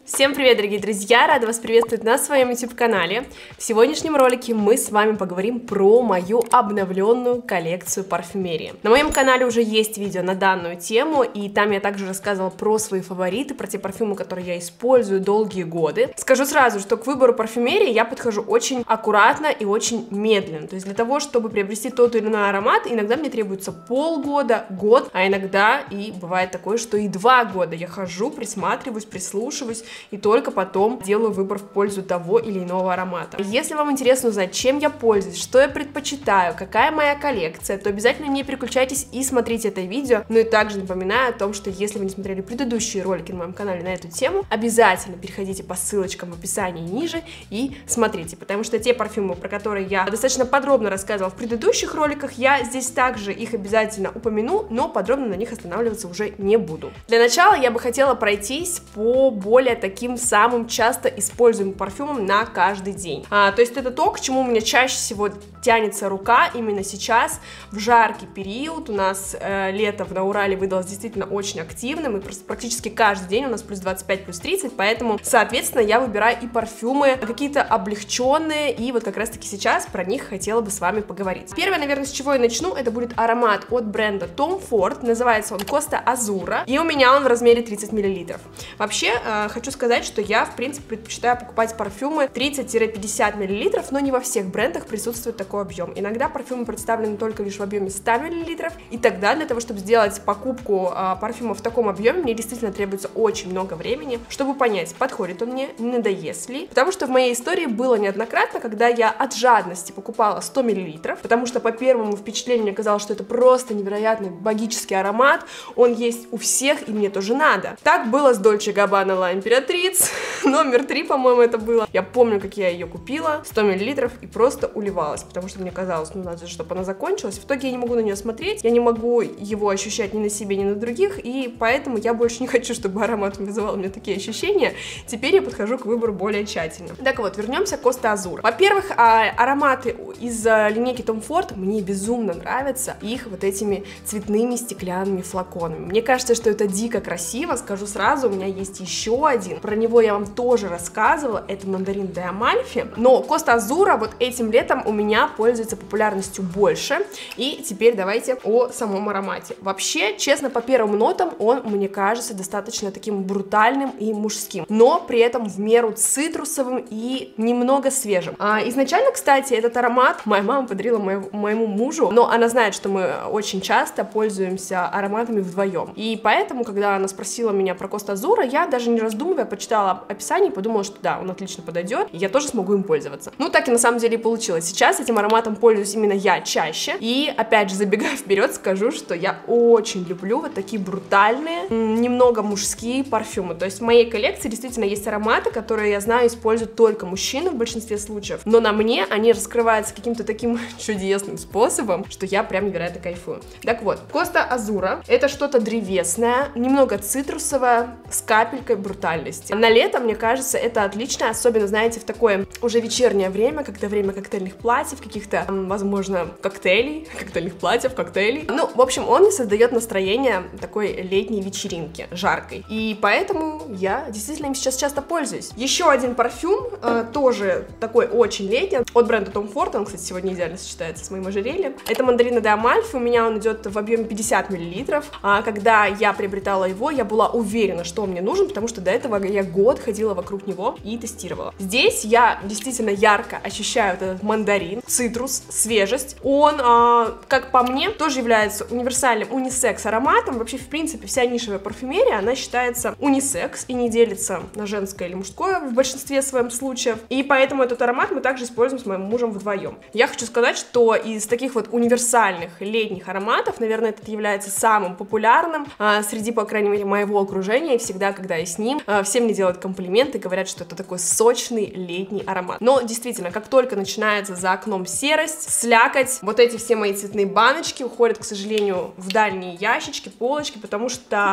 Всем привет, дорогие друзья! Рада вас приветствовать на своем YouTube-канале. В сегодняшнем ролике мы с вами поговорим про мою обновленную коллекцию парфюмерии. На моем канале уже есть видео на данную тему, и там я также рассказывала про свои фавориты, про те парфюмы, которые я использую долгие годы. Скажу сразу, что к выбору парфюмерии я подхожу очень аккуратно и очень медленно. То есть для того, чтобы приобрести тот или иной аромат, иногда мне требуется полгода, год, а иногда и бывает такое, что и 2 года я хожу, присматриваюсь, прислушиваюсь, и только потом делаю выбор в пользу того или иного аромата. Если вам интересно узнать, чем я пользуюсь, что я предпочитаю, какая моя коллекция, то обязательно не переключайтесь и смотрите это видео. Ну и также напоминаю о том, что если вы не смотрели предыдущие ролики на моем канале на эту тему, обязательно переходите по ссылочкам в описании ниже и смотрите, потому что те парфюмы, про которые я достаточно подробно рассказывала в предыдущих роликах, я здесь также их обязательно упомяну, но подробно на них останавливаться уже не буду. Для начала я бы хотела пройтись по более таким самым часто используемым парфюмом на каждый день. То есть это то, к чему у меня чаще всего тянется рука именно сейчас, в жаркий период. У нас лето на Урале выдалось действительно очень активным, и практически каждый день у нас плюс 25, плюс 30, поэтому, соответственно, я выбираю и парфюмы какие-то облегченные, и вот как раз-таки сейчас про них хотела бы с вами поговорить. Первое, наверное, с чего я начну, это будет аромат от бренда Tom Ford, называется он Costa Azzurra, и у меня он в размере 30 мл. Вообще, хочу сказать, что я, в принципе, предпочитаю покупать парфюмы 30-50 мл, но не во всех брендах присутствует такой объем. Иногда парфюмы представлены только лишь в объеме 100 мл, и тогда для того, чтобы сделать покупку парфюма в таком объеме, мне действительно требуется очень много времени, чтобы понять, подходит он мне, не надоест ли. Потому что в моей истории было неоднократно, когда я от жадности покупала 100 мл, потому что по первому впечатлению мне казалось, что это просто невероятный магический аромат, он есть у всех, и мне тоже надо. Так было с Dolce Gabbana La Imperatrice, номер 3, по-моему, это было. Я помню, как я ее купила, 100 мл, и просто уливалась, потому что мне казалось, ну надо, чтобы она закончилась. В итоге я не могу на нее смотреть, я не могу его ощущать ни на себе, ни на других, и поэтому я больше не хочу, чтобы аромат вызывал у меня такие ощущения. Теперь я подхожу к выбору более тщательно. Так вот, вернемся к Costa Azzurra. Во-первых, ароматы из линейки Tom Ford мне безумно нравятся их вот этими цветными стеклянными флаконами. Мне кажется, что это дико красиво, скажу сразу, у меня есть еще один, про него я вам тоже рассказывала, это мандарин де Амальфи, но Costa Azzurra вот этим летом у меня пользуется популярностью больше, и теперь давайте о самом аромате. Вообще, честно, по первым нотам он, мне кажется, достаточно таким брутальным и мужским, но при этом в меру цитрусовым и немного свежим. Изначально, кстати, этот аромат моя мама подарила моему мужу, но она знает, что мы очень часто пользуемся ароматами вдвоем, и поэтому, когда она спросила меня про Costa Azzurra, я даже не раздумывая почитала описание и подумала, что да, он отлично подойдет, и я тоже смогу им пользоваться. Ну, так и на самом деле и получилось. Сейчас этим ароматом пользуюсь именно я чаще, и опять же, забегая вперед, скажу, что я очень люблю вот такие брутальные, немного мужские парфюмы. То есть в моей коллекции действительно есть ароматы, которые, я знаю, используют только мужчины в большинстве случаев, но на мне они раскрываются каким-то таким чудесным способом, что я прям невероятно кайфую. Так вот, Costa Azzurra — это что-то древесное, немного цитрусовое, с капелькой брутальности. На лето, мне кажется, это отлично, особенно, знаете, в такое уже вечернее время, когда время коктейльных платьев, каких-то, возможно, коктейльных платьев, коктейлей. Ну, в общем, он создает настроение такой летней вечеринки, жаркой. И поэтому я действительно им сейчас часто пользуюсь. Еще один парфюм, тоже такой очень летний, от бренда Tom Ford, он, кстати, сегодня идеально сочетается с моим ожерельем. Это мандарин де Амальфи, у меня он идет в объеме 50 мл. Когда я приобретала его, я была уверена, что он мне нужен, потому что до этого я год ходила вокруг него и тестировала. Здесь я действительно ярко ощущаю этот мандарин, цитрус, свежесть. Он, как по мне, тоже является универсальным унисекс ароматом. Вообще, в принципе, вся нишевая парфюмерия, она считается унисекс и не делится на женское или мужское в большинстве своем случаев. И поэтому этот аромат мы также используем с моим мужем вдвоем. Я хочу сказать, что из таких вот универсальных летних ароматов, наверное, этот является самым популярным среди, по крайней мере, моего окружения. И всегда, когда я с ним, все мне делают комплименты, говорят, что это такой сочный летний аромат. Но действительно, как только начинается за окном серость, слякоть, вот эти все мои цветные баночки уходят, к сожалению, в дальние ящички, полочки, потому что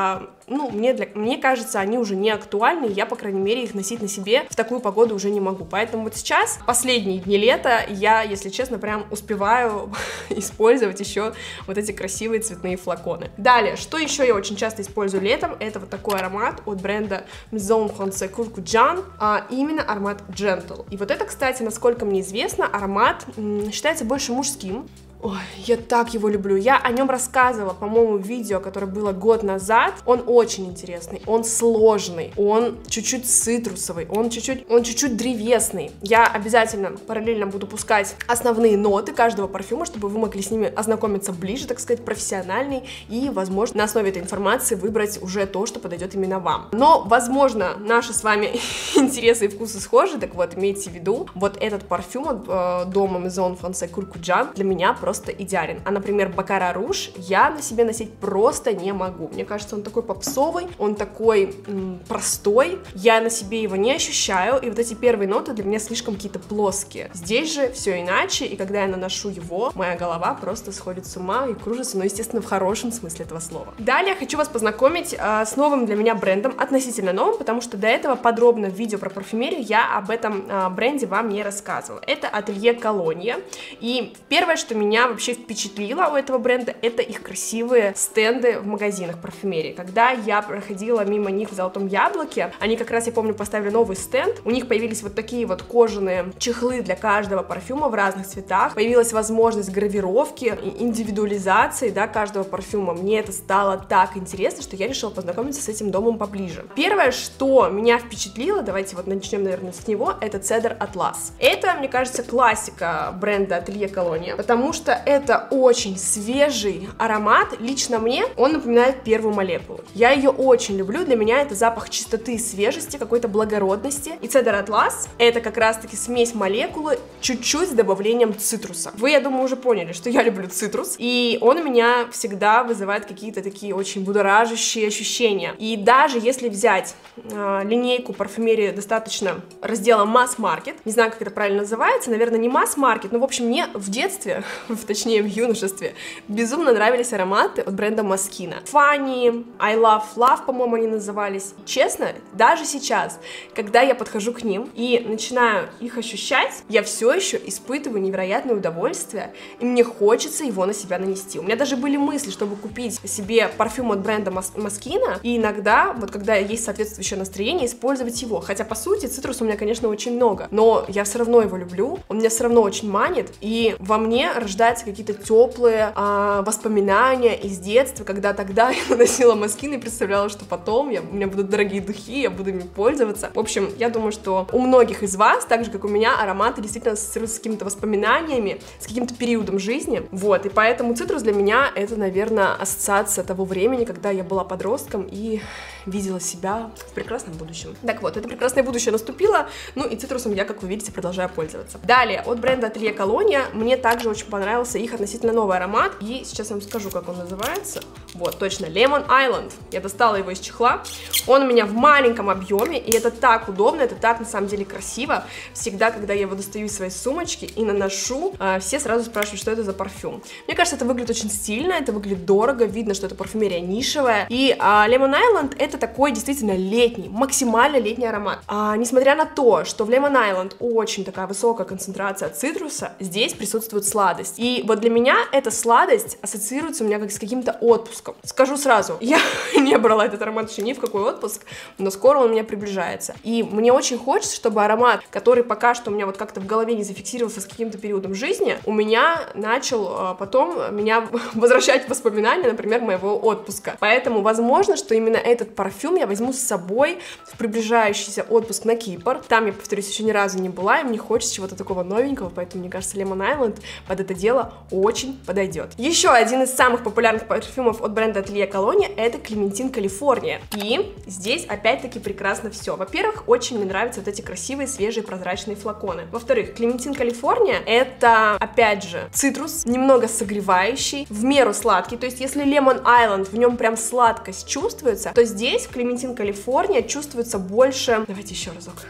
ну, мне кажется, они уже не актуальны, я, по крайней мере, их носить на себе в такую погоду уже не могу. Поэтому вот сейчас, последние дни лета, я, если честно, прям успеваю использовать еще вот эти красивые цветные флаконы. Далее, что еще я очень часто использую летом, это вот такой аромат от бренда Maison Francaise Coco Jean, а именно аромат Gentle. И вот это, кстати, насколько мне известно, аромат считается больше мужским. Ой, я так его люблю. Я о нем рассказывала, по-моему, в видео, которое было год назад. Он очень интересный, он сложный, он чуть-чуть цитрусовый, он чуть-чуть древесный. Я обязательно параллельно буду пускать основные ноты каждого парфюма, чтобы вы могли с ними ознакомиться ближе, так сказать, профессиональней, и, возможно, на основе этой информации выбрать уже то, что подойдет именно вам. Но, возможно, наши с вами интересы и вкусы схожи, так вот, имейте в виду, вот этот парфюм от дома Maison Francaise Coco Jean для меня просто идеален. А, например, Baccarat Rouge я на себе носить просто не могу. Мне кажется, он такой попсовый, он такой простой, я на себе его не ощущаю, и вот эти первые ноты для меня слишком какие-то плоские. Здесь же все иначе, и когда я наношу его, моя голова просто сходит с ума и кружится, но, естественно, в хорошем смысле этого слова. Далее хочу вас познакомить с новым для меня брендом, относительно новым, потому что до этого подробно в видео про парфюмерию я об этом бренде вам не рассказывала. Это Atelier Cologne, и первое, что меня вообще впечатлило у этого бренда, это их красивые стенды в магазинах парфюмерии. Когда я проходила мимо них в Золотом Яблоке, они как раз, я помню, поставили новый стенд, у них появились вот такие вот кожаные чехлы для каждого парфюма в разных цветах, появилась возможность гравировки и индивидуализации, да, каждого парфюма. Мне это стало так интересно, что я решила познакомиться с этим домом поближе. Первое, что меня впечатлило, давайте вот начнем, наверное, с него, это Cedar Atlas. Это, мне кажется, классика бренда Atelier Cologne, потому что это очень свежий аромат. Лично мне он напоминает первую молекулу. Я ее очень люблю. Для меня это запах чистоты и свежести, какой-то благородности. И Cedar Atlas это как раз-таки смесь молекулы чуть-чуть с добавлением цитруса. Вы, я думаю, уже поняли, что я люблю цитрус. И он у меня всегда вызывает какие-то такие очень будоражащие ощущения. И даже если взять линейку парфюмерии достаточно раздела масс-маркет, не знаю, как это правильно называется, наверное, не масс-маркет, но, в общем, мне в детстве, точнее в юношестве, безумно нравились ароматы от бренда Moschino. Funny, I Love Love, по-моему, они назывались. И, честно, даже сейчас, когда я подхожу к ним и начинаю их ощущать, я все еще испытываю невероятное удовольствие, и мне хочется его на себя нанести. У меня даже были мысли, чтобы купить себе парфюм от бренда Moschino, и иногда, вот когда есть соответствующее настроение, использовать его. Хотя, по сути, цитруса у меня, конечно, очень много, но я все равно его люблю, он меня все равно очень манит, и во мне рождаются какие-то теплые воспоминания из детства, когда тогда я наносила Moschino и представляла, что потом у меня будут дорогие духи, я буду ими пользоваться. В общем, я думаю, что у многих из вас, так же, как у меня, ароматы действительно ассоциируются с какими-то воспоминаниями, с каким-то периодом жизни, вот, и поэтому цитрус для меня это, наверное, ассоциация того времени, когда я была подростком и видела себя в прекрасном будущем. Так вот, это прекрасное будущее наступило, ну и цитрусом я, как вы видите, продолжаю пользоваться. Далее, от бренда Atelier Cologne мне также очень понравился их относительно новый аромат, и сейчас я вам скажу, как он называется. Вот, точно, Lemon Island. Я достала его из чехла, он у меня в маленьком объеме, и это так удобно, это так, на самом деле, красиво. Всегда, когда я его достаю из своей сумочки и наношу, все сразу спрашивают, что это за парфюм. Мне кажется, это выглядит очень стильно, это выглядит дорого, видно, что это парфюмерия нишевая, и Lemon Island это такой действительно летний, максимально летний аромат. Несмотря на то, что в Lemon Island очень такая высокая концентрация цитруса, здесь присутствует сладость. И вот для меня эта сладость ассоциируется у меня как с каким-то отпуском. Скажу сразу, я не брала этот аромат еще ни в какой отпуск, но скоро он у меня приближается. И мне очень хочется, чтобы аромат, который пока что у меня вот как-то в голове не зафиксировался с каким-то периодом жизни, у меня начал потом меня возвращать в воспоминания, например, моего отпуска. Поэтому возможно, что именно этот парфюм я возьму с собой в приближающийся отпуск на Кипр. Там я, повторюсь, еще ни разу не была, и мне хочется чего-то такого новенького, поэтому, мне кажется, Lemon Island под это дело очень подойдет. Еще один из самых популярных парфюмов от бренда Atelier Cologne это Clementine California. И здесь опять-таки прекрасно все. Во-первых, очень мне нравятся вот эти красивые, свежие, прозрачные флаконы. Во-вторых, Clementine California это, опять же, цитрус, немного согревающий, в меру сладкий. То есть, если Lemon Island, в нем прям сладкость чувствуется, то здесь в Clementine California чувствуется больше... Давайте еще разок.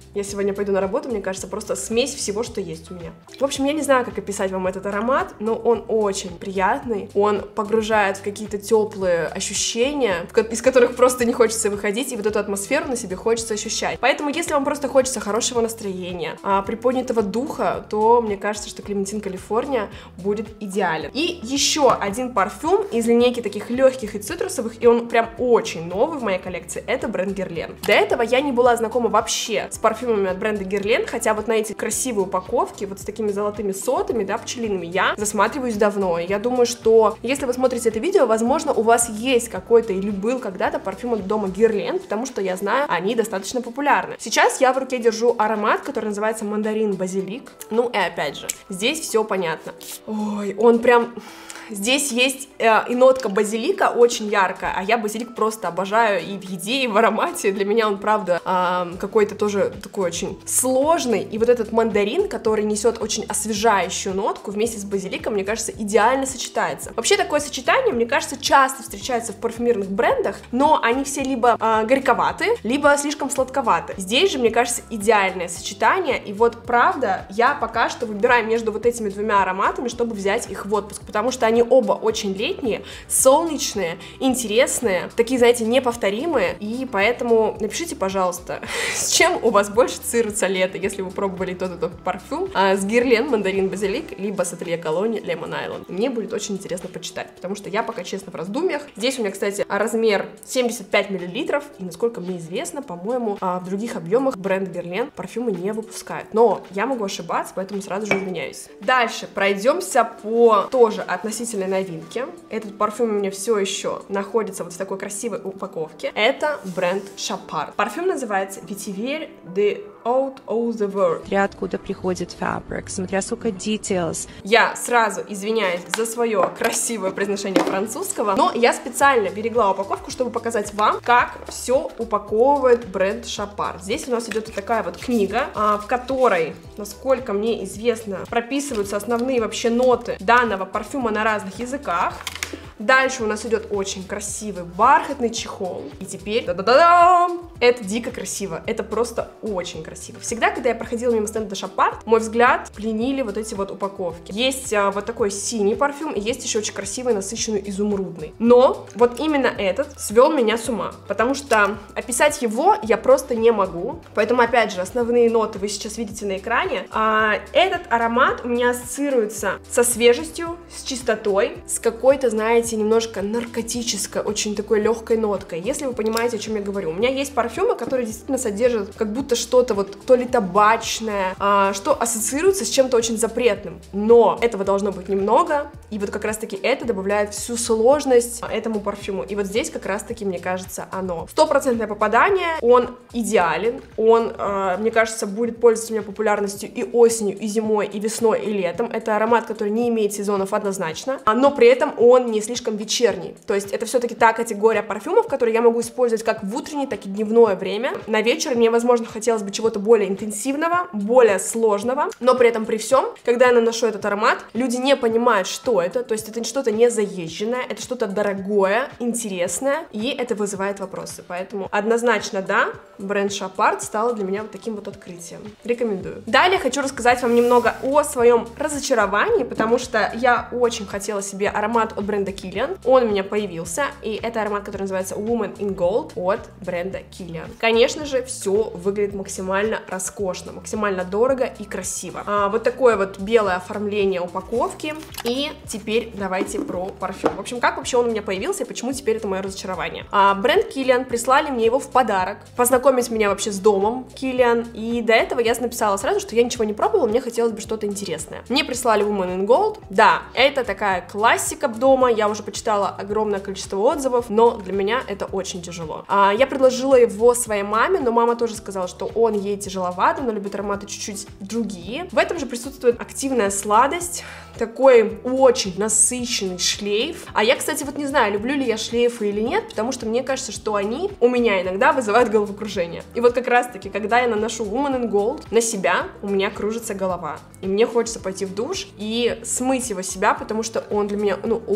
Я сегодня пойду на работу, мне кажется, просто смесь всего, что есть у меня. В общем, я не знаю, как описать вам этот аромат, но он очень приятный, он погружает в какие-то теплые ощущения, из которых просто не хочется выходить, и вот эту атмосферу на себе хочется ощущать. Поэтому, если вам просто хочется хорошего настроения, приподнятого духа, то мне кажется, что Клементин Калифорния будет идеален. И еще один парфюм из линейки таких легких и цитрусовых, и он прям очень новый в моей коллекции, это бренд Guerlain. До этого я не была знакома вообще с парфюмами от бренда Guerlain, хотя вот на эти красивые упаковки, вот с такими золотыми сотами, да, пчелиными, я засматриваюсь давно. И я думаю, что если вы смотрите это видео, возможно, у вас есть какой-то или был когда-то парфюм от дома Guerlain, потому что я знаю, они достаточно популярны. Сейчас я в руке держу аромат, который называется мандарин базилик. Ну и опять же, здесь все понятно. Ой, он прям... Здесь есть и нотка базилика очень яркая, а я базилик просто обожаю и в еде, и в аромате. Для меня он, правда, какой-то тоже такой очень сложный. И вот этот мандарин, который несет очень освежающую нотку вместе с базиликом, мне кажется, идеально сочетается. Вообще такое сочетание, мне кажется, часто встречается в парфюмерных брендах, но они все либо горьковаты, либо слишком сладковаты. Здесь же, мне кажется, идеальное сочетание. И вот, правда, я пока что выбираю между вот этими двумя ароматами, чтобы взять их в отпуск, потому что они оба очень летние, солнечные, интересные, такие, знаете, неповторимые, и поэтому напишите, пожалуйста, с чем у вас больше ассоциируется лето, если вы пробовали тот и тот парфюм, с Guerlain мандарин базилик, либо с Atelier Cologne Lemon Island. Мне будет очень интересно почитать, потому что я пока, честно, в раздумьях. Здесь у меня, кстати, размер 75 мл, и, насколько мне известно, по-моему, в других объемах бренд Guerlain парфюмы не выпускает, но я могу ошибаться, поэтому сразу же извиняюсь. Дальше пройдемся по тоже относительно новинки. Этот парфюм у меня все еще находится вот в такой красивой упаковке. Это бренд Chapard. Парфюм называется Vetiver de Out of the World. Смотря откуда приходит фабрик, смотря сколько details. Я сразу извиняюсь за свое красивое произношение французского, но я специально берегла упаковку, чтобы показать вам, как все упаковывает бренд Chapard. Здесь у нас идет вот такая вот книга, в которой, насколько мне известно, прописываются основные вообще ноты данного парфюма на разных языках. Дальше у нас идет очень красивый бархатный чехол. И теперь, да-да-да-дам! Это дико красиво, это просто очень красиво. Всегда, когда я проходила мимо стенда Chapard, мой взгляд пленили вот эти вот упаковки. Есть вот такой синий парфюм, и есть еще очень красивый, насыщенный изумрудный. Но вот именно этот свел меня с ума, потому что описать его я просто не могу. Поэтому, опять же, основные ноты вы сейчас видите на экране. Этот аромат у меня ассоциируется со свежестью, с чистотой, с какой-то, знаете, немножко наркотической, очень такой легкой ноткой, если вы понимаете, о чем я говорю. У меня есть парфюмы, которые действительно содержат как будто что-то вот то ли табачное, что ассоциируется с чем-то очень запретным, но этого должно быть немного, и вот как раз-таки это добавляет всю сложность этому парфюму, и вот здесь как раз-таки, мне кажется, оно. 100% попадание, он идеален, он, мне кажется, будет пользоваться у меня популярностью и осенью, и зимой, и весной, и летом. Это аромат, который не имеет сезонов однозначно, но при этом он не слишком вечерний, то есть это все-таки та категория парфюмов, которые я могу использовать как в утреннее, так и дневное время. На вечер мне, возможно, хотелось бы чего-то более интенсивного, более сложного, но при этом при всем, когда я наношу этот аромат, люди не понимают, что это, то есть это что-то не заезженное, это что-то дорогое, интересное, и это вызывает вопросы, поэтому однозначно да, бренд Chapard стал для меня вот таким вот открытием. Рекомендую. Далее хочу рассказать вам немного о своем разочаровании, потому что я очень хотела себе аромат от бренда Kilian, он у меня появился, и это аромат, который называется Woman in Gold от бренда Kilian. Конечно же, все выглядит максимально роскошно, максимально дорого и красиво. Вот такое вот белое оформление упаковки, и теперь давайте про парфюм. В общем, как вообще он у меня появился и почему теперь это мое разочарование? Бренд Kilian прислали мне его в подарок, познакомить меня вообще с домом Kilian, и до этого я написала сразу, что я ничего не пробовала, мне хотелось бы что-то интересное. Мне прислали Woman in Gold, да, это такая классика дома, я уже почитала огромное количество отзывов, но для меня это очень тяжело. Я предложила его своей маме, но мама тоже сказала, что он ей тяжеловат, она любит ароматы чуть-чуть другие. В этом же присутствует активная сладость, такой очень насыщенный шлейф. А я, кстати, вот не знаю, люблю ли я шлейфы или нет, потому что мне кажется, что они у меня иногда вызывают головокружение. И вот как раз-таки, когда я наношу Woman in Gold на себя, у меня кружится голова. И мне хочется пойти в душ и смыть его с себя, потому что он для меня, ну, очень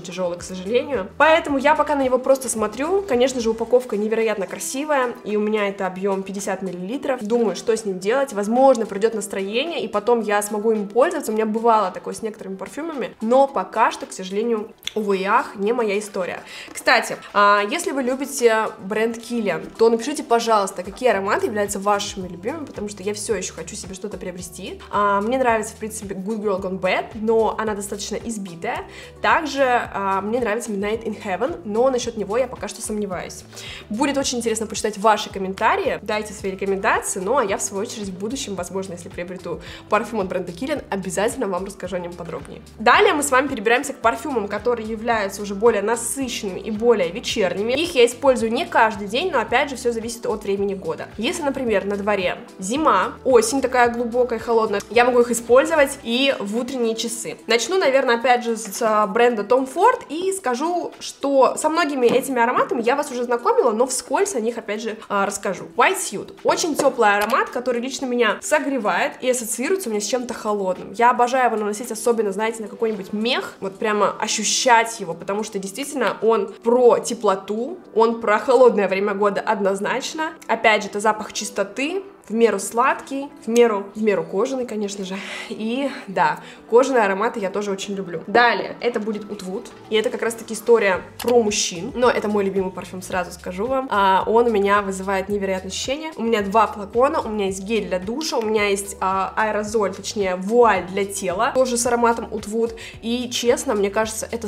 тяжелый, к сожалению. Поэтому я пока на него просто смотрю. Конечно же, упаковка невероятно красивая, и у меня это объем 50 мл. Думаю, что с ним делать. Возможно, придет настроение, и потом я смогу им пользоваться. У меня бывало такое с некоторыми парфюмами, но пока что, к сожалению, увы и ах, не моя история. Кстати, если вы любите бренд Kilian, то напишите, пожалуйста, какие ароматы являются вашими любимыми, потому что я все еще хочу себе что-то приобрести. Мне нравится, в принципе, Good Girl Gone Bad, но она достаточно избитая. Также мне нравится Midnight in Heaven, но насчет него я пока что сомневаюсь. Будет очень интересно почитать ваши комментарии, дайте свои рекомендации, ну а я, в свою очередь, в будущем, возможно, если приобрету парфюм от бренда Kilian, обязательно вам расскажу о нем подробнее. Далее мы с вами перебираемся к парфюмам, которые являются уже более насыщенными и более вечерними. Их я использую не каждый день, но опять же все зависит от времени года. Если, например, на дворе зима, осень такая глубокая, холодная, я могу их использовать и в утренние часы. Начну, наверное, опять же с бренда Tom Ford и скажу, что со многими этими ароматами я вас уже знакомила, но вскользь о них опять же расскажу. White Suit. Очень теплый аромат, который лично меня согревает и ассоциируется у меня с чем-то холодным. Я обожаю его наносить, особенно, знаете, на какой-нибудь мех, вот прямо ощущать его, потому что действительно он про теплоту, он про холодное время года однозначно. Опять же, это запах чистоты, в меру сладкий, в меру кожаный, конечно же. И да, кожаные ароматы я тоже очень люблю. Далее, это будет Oud Wood, и это как раз-таки история про мужчин, но это мой любимый парфюм, сразу скажу вам. Он у меня вызывает невероятное ощущение. У меня 2 флакона, у меня есть гель для душа, у меня есть аэрозоль, точнее вуаль для тела, тоже с ароматом Oud Wood, и честно, мне кажется, это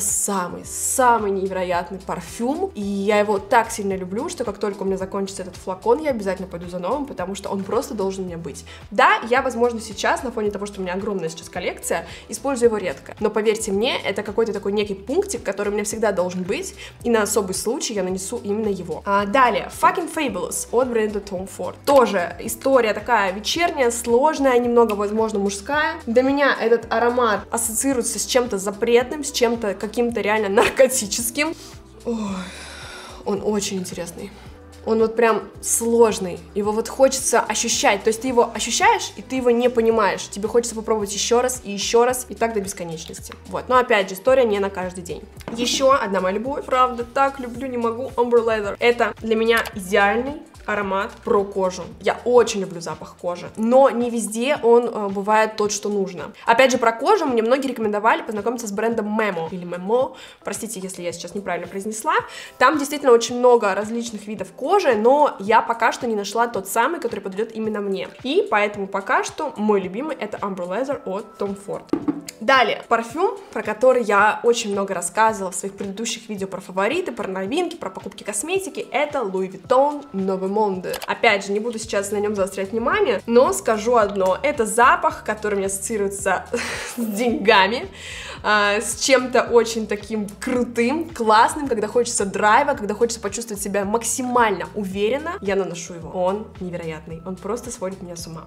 самый невероятный парфюм, и я его так сильно люблю, что как только у меня закончится этот флакон, я обязательно пойду за новым, потому что он просто должен у меня быть. Да, я, возможно, сейчас, на фоне того, что у меня огромная сейчас коллекция, использую его редко, но поверьте мне, это какой-то такой некий пунктик, который у меня всегда должен быть, и на особый случай я нанесу именно его. Далее, Fucking Fabulous от бренда Tom Ford. Тоже история такая вечерняя, сложная, немного, возможно, мужская. Для меня этот аромат ассоциируется с чем-то запретным, с чем-то каким-то реально наркотическим. Ой, он очень интересный. Он вот прям сложный, его вот хочется ощущать, то есть ты его ощущаешь, и ты его не понимаешь, тебе хочется попробовать еще раз, и так до бесконечности. Вот, но опять же, история не на каждый день. Еще одна моя любовь, правда, так люблю, не могу, Amber Leather. Это для меня идеальный аромат про кожу. Я очень люблю запах кожи, но не везде он бывает тот, что нужно. Опять же, про кожу мне многие рекомендовали познакомиться с брендом Memo, или Memo, простите, если я сейчас неправильно произнесла. Там действительно очень много различных видов кожи, но я пока что не нашла тот самый, который подойдет именно мне. И поэтому пока что мой любимый это Amber Leather от Tom Ford. Далее, парфюм, про который я очень много рассказывала в своих предыдущих видео про фавориты, про новинки, про покупки косметики, это Louis Vuitton Nouveau Monde. Опять же, не буду сейчас на нем заострять внимание, но скажу одно, это запах, который мне ассоциируется с деньгами, с чем-то очень таким крутым, классным, когда хочется драйва, когда хочется почувствовать себя максимально уверенно, я наношу его. Он невероятный, он просто сводит меня с ума.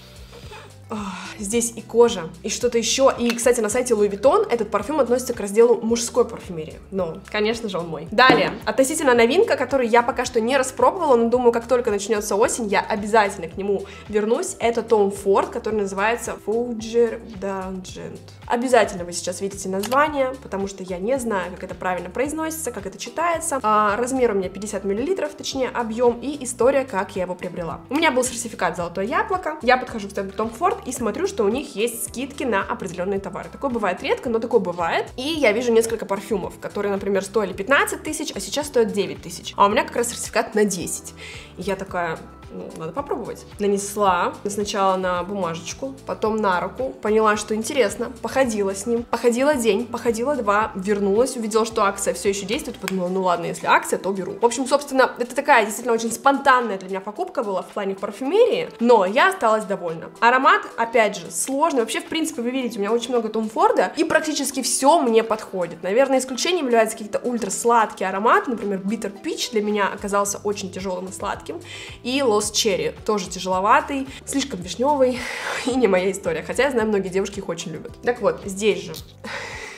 Здесь и кожа, и что-то еще. И, кстати, на сайте Louis Vuitton этот парфюм относится к разделу мужской парфюмерии. Ну, конечно же, он мой. Далее, относительно новинка, которую я пока что не распробовала, но думаю, как только начнется осень, я обязательно к нему вернусь. Это Tom Ford, который называется Fougere d'Argent. Обязательно вы сейчас видите название, потому что я не знаю, как это правильно произносится, как это читается. Размер у меня 50 мл, точнее, объем, и история, как я его приобрела. У меня был сертификат «Золотое яблоко», я подхожу к стенду Tom Ford и смотрю, что у них есть скидки на определенные товары. Такое бывает редко, но такое бывает. И я вижу несколько парфюмов, которые, например, стоили 15 тысяч, а сейчас стоят 9 тысяч. А у меня как раз сертификат на 10. И я такая... Ну, надо попробовать. Нанесла сначала на бумажечку, потом на руку, поняла, что интересно, походила с ним, походила день, походила 2, вернулась, увидела, что акция все еще действует, подумала, ну ладно, если акция, то беру. В общем, собственно, это такая действительно очень спонтанная для меня покупка была в плане парфюмерии, но я осталась довольна. Аромат, опять же, сложный, вообще, в принципе, вы видите, у меня очень много Том Форда, и практически все мне подходит. Наверное, исключением являются какие-то ультрасладкие ароматы, например, Bitter Peach для меня оказался очень тяжелым и сладким, и Lost Cherry тоже тяжеловатый, слишком вишневый, и не моя история, хотя я знаю, многие девушки их очень любят. Так вот, здесь же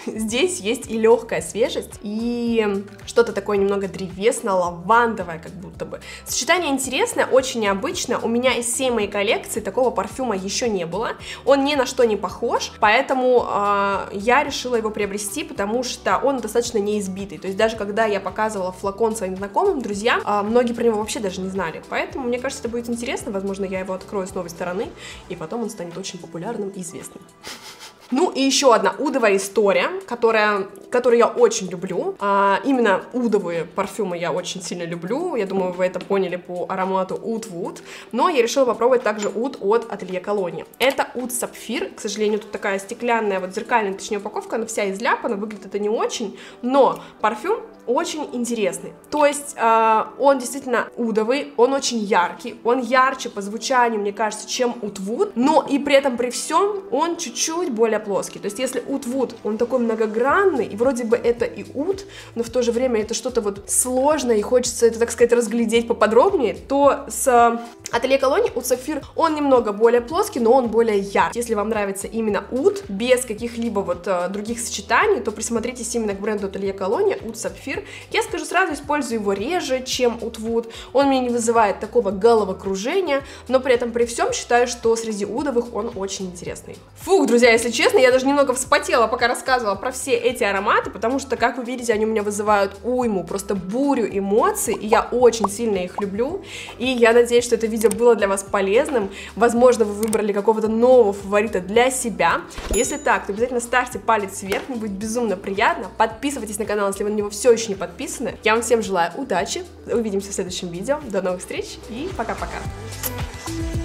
здесь есть и легкая свежесть, и что-то такое немного древесно-лавандовое, как будто бы. Сочетание интересное, очень необычно. У меня из всей моей коллекции такого парфюма еще не было. Он ни на что не похож, поэтому я решила его приобрести, потому что он достаточно неизбитый. То есть даже когда я показывала флакон своим знакомым, друзьям, многие про него вообще даже не знали. Поэтому мне кажется, это будет интересно. Возможно, я его открою с новой стороны, и потом он станет очень популярным и известным. Ну и еще одна удовая история, которую я очень люблю. Именно удовые парфюмы я очень сильно люблю. Я думаю, вы это поняли по аромату Oud Wood. Но я решила попробовать также Oud от Atelier Cologne. Это Oud Sapphire. К сожалению, тут такая стеклянная, вот зеркальная, точнее, упаковка. Она вся изляпана, выглядит это не очень. Но парфюм очень интересный. То есть он действительно удовый, он очень яркий, он ярче по звучанию, мне кажется, чем Oud Wood, но и при этом при всем он чуть-чуть более плоский. То есть если Oud Wood, он такой многогранный, и вроде бы это и Oud, но в то же время это что-то вот сложное, и хочется это, так сказать, разглядеть поподробнее, то с Atelier Cologne Oud Sapphire он немного более плоский, но он более яркий. Если вам нравится именно Oud, без каких-либо вот других сочетаний, то присмотритесь именно к бренду Atelier Cologne Oud Sapphire. Я скажу сразу, использую его реже, чем Oud Wood. Он мне не вызывает такого головокружения, но при этом при всем считаю, что среди удовых он очень интересный. Фух, друзья, если честно, я даже немного вспотела, пока рассказывала про все эти ароматы, потому что, как вы видите, они у меня вызывают уйму, просто бурю эмоций, и я очень сильно их люблю. И я надеюсь, что это видео было для вас полезным. Возможно, вы выбрали какого-то нового фаворита для себя. Если так, то обязательно ставьте палец вверх, мне будет безумно приятно. Подписывайтесь на канал, если вы на него все еще не подписаны. Я вам всем желаю удачи, увидимся в следующем видео, до новых встреч и пока-пока.